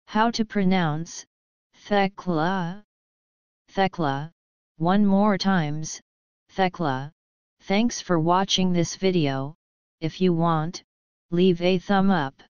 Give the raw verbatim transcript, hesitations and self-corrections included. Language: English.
How to pronounce Thekla? Thekla. One more times, Thekla. Thanks for watching this video. If you want, leave a thumb up.